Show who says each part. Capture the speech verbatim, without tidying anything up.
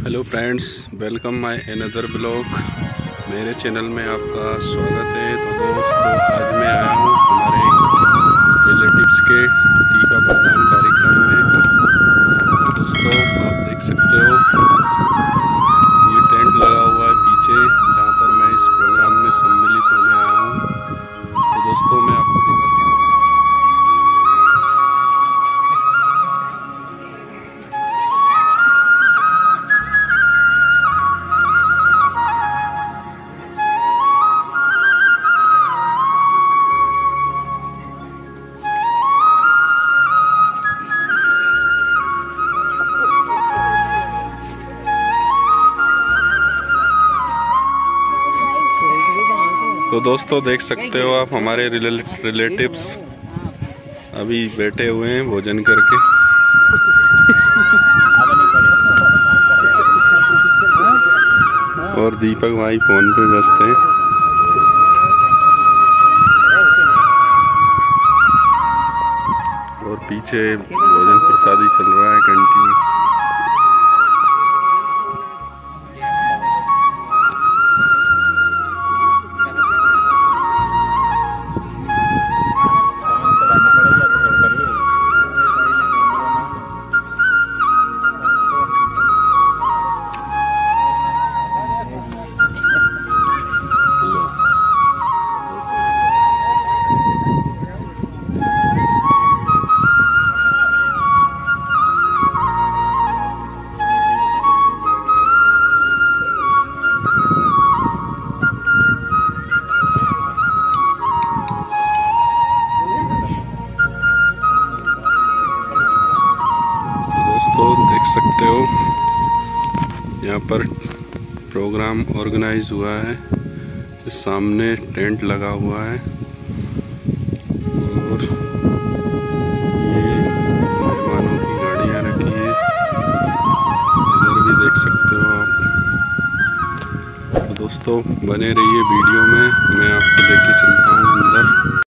Speaker 1: Hello friends, welcome my another blog. मेरे channel में आपका स्वागत है। तो दोस्तों, आज मैं आया हूँ हमारे रिलेटिव्स के टीका प्रदान कार्यक्रम में। तो दोस्तों, आप देख सकते हो ये टेंट लगा हुआ है पीछे, जहाँ पर मैं इस प्रोग्राम में सम्मिलित होने आया हूँ। तो दोस्तों, मैं आपको दिखाता हूँ। तो दोस्तों, देख सकते हो आप हमारे रिलेटिव्स अभी बैठे हुए हैं भोजन करके। और दीपक भाई फोन पे व्यस्त हैं। और पीछे भोजन प्रसादी चल रहा है कंटिन्यू। तो देख सकते हो यहाँ पर प्रोग्राम ऑर्गेनाइज हुआ है। इस सामने टेंट लगा हुआ है और ये मेहमानों की गाड़ियाँ रखी है। इधर भी देख सकते हो आप। तो दोस्तों, बने रहिए वीडियो में, मैं आपको लेके चलता हूँ अंदर।